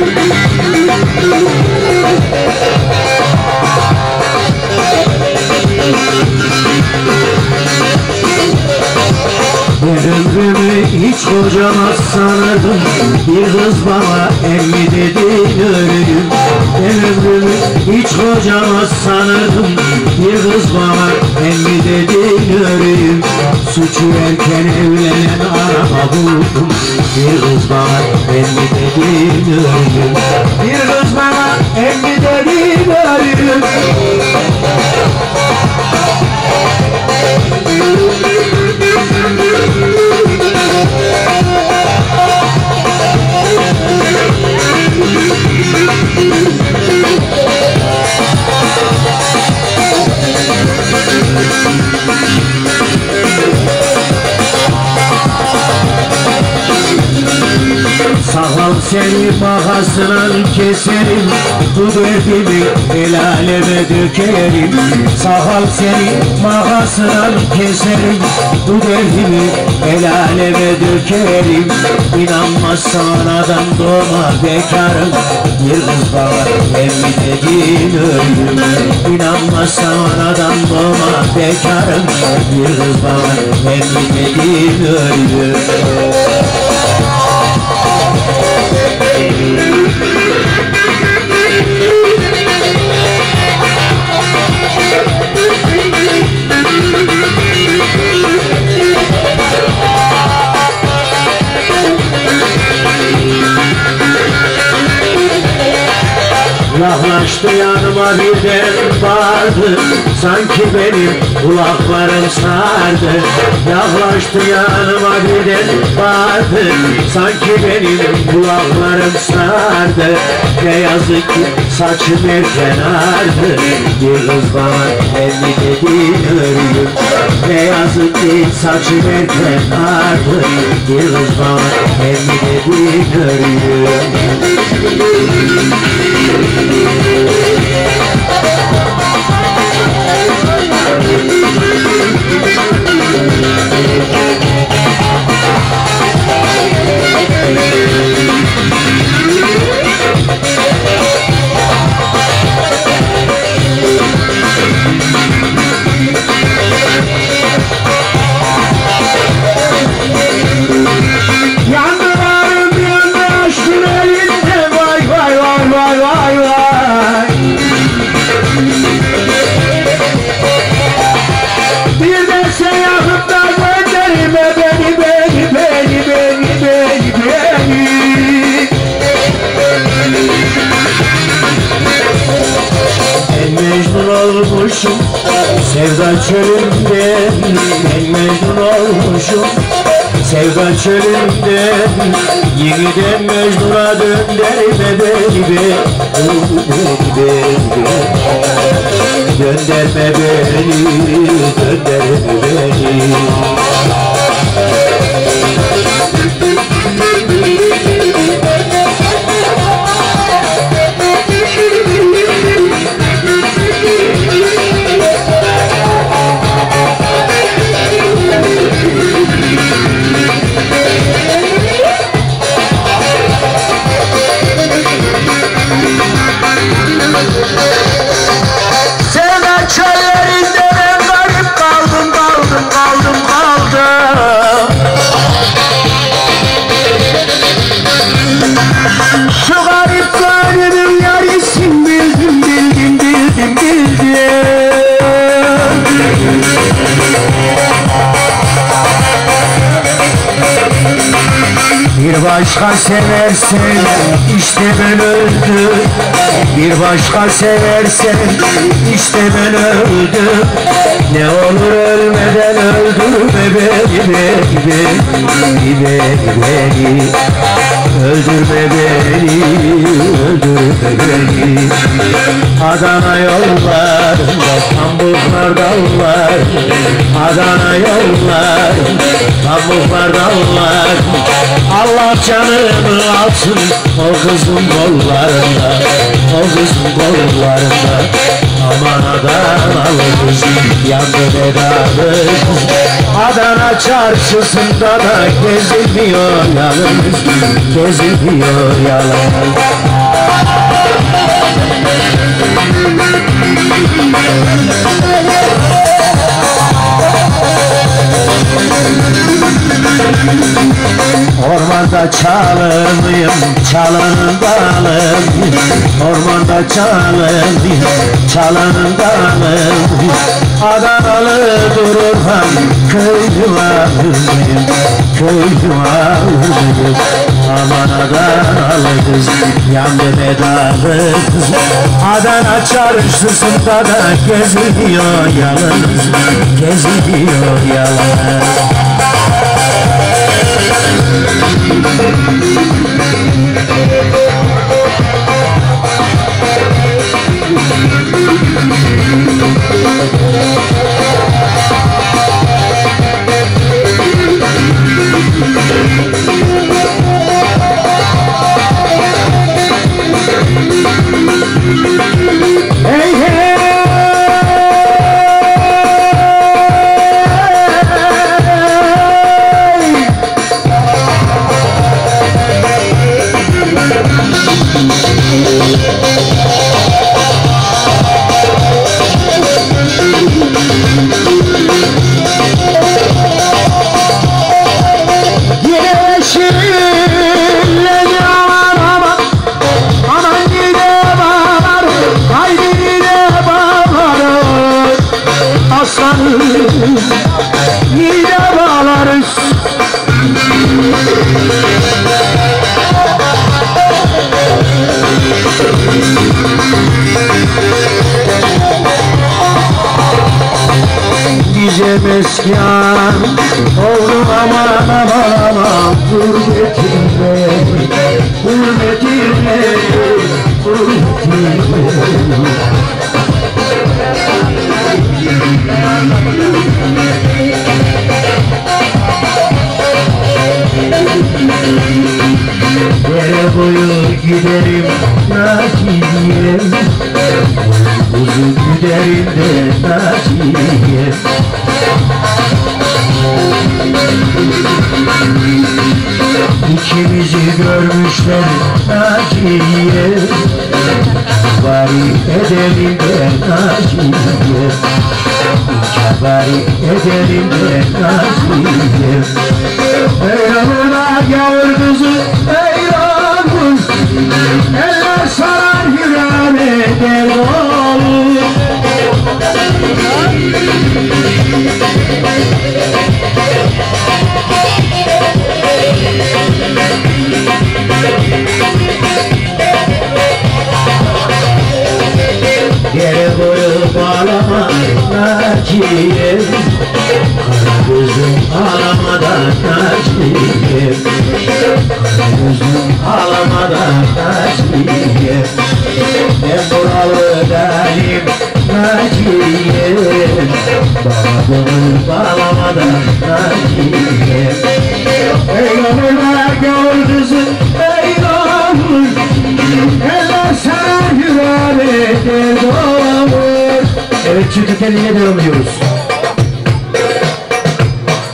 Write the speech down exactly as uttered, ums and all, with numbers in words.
Bir ömrümü hiç kocamaz sanırdım, bir kız bana emmi dedi ölürüm. Ben ömrümü hiç kocamaz sanırdım, bir kız bana emmi dedi ölürüm. Suçu erken evlenen araba buldum, bir kız bana emmi dedi ölürüm. Bir kız bana emmi dedi ölürüm. Sağlam seni makasından keserim, bu derdimi el aleme dökerim. Sağlam seni makasından keserim, bu derdimi el aleme dökerim. İnanmazsan adam doğma bekarım, bir kız bana emmi dediğin ölüm. İnanmazsan adam doğma bekarım, bir kız bana emmi dediğin ölüm. Yaklaştı yanıma birden vardı, sanki benim kulaklarım sardı. Yaklaştı yanıma birden vardı, sanki benim kulaklarım sardı. Ne yazık ki saçım erken ağardı, bir kız bana emmi dedi ölüm. Ne yazık ki saçım erken ağardı, bir kız bana emmi dedi ölüm. Olmuşum sevda çölünden, ben mecnun olmuşum sevda çölünden. Yeniden Mecnun'a dönderme beni be, dönderme beni, dönderme beni. Sevda çöllerinde ben garip kaldım, kaldım, kaldım, kaldım. Şu garip gönlümün yarisin bildim, bildim, bildim, bildim. Bir başka seversen işte ben öldüm. Bir başka seversen işte ben öldüm. Ne olur ölmeden öldürme beni, beni, beni, beni, beni. Öldürme beni, öldürme beni. Adana yollarında pamuklar dallar, Adana yollarında pamuklar dallar. Allah canımı alsın o kızın kollarında, o kızın kollarında. Aman Adanalı kız, yandı vedalı kız. Adana çarşısında da gezilmiyor yalnız, gezilmiyor yalnız. Ormanda çalınıyım, çalının dalıyım. Ormanda çalınıyım, çalının dalıyım. Adanalı dururhan köylüme vurmayayım, köylüme vurmayayım. Aman Adanalı kız, yandı bedalı kız. Adana çarşısında da geziliyor yalnız, geziliyor yalnız. Hey hey, yine bağlarız. Bize meskan oldu aman aman aman. Gurbetimle, gurbetimle, gurbetimle. Dere boyu giderim Naciye, uzun giderim de Naciye. İkimizi görmüşler Naciye, bari edelim de Naciye, bari edelim de Naciye. Ey yavrular gavur kızı, ey yavrum, eller sarar yüreğime der olur. Yere boyu bağlama Naciye, kara gözüm ağlamadan Naciye, kara gözüm ağlamadan Naciye. Ben buralı değilim Naciye, bağladığımı bağlamadan Naciye. Ey yavrular gavur kızı, ey yavrum, eller sarar yüreğime der olur. Evet, çünkü kendine devam ediyoruz.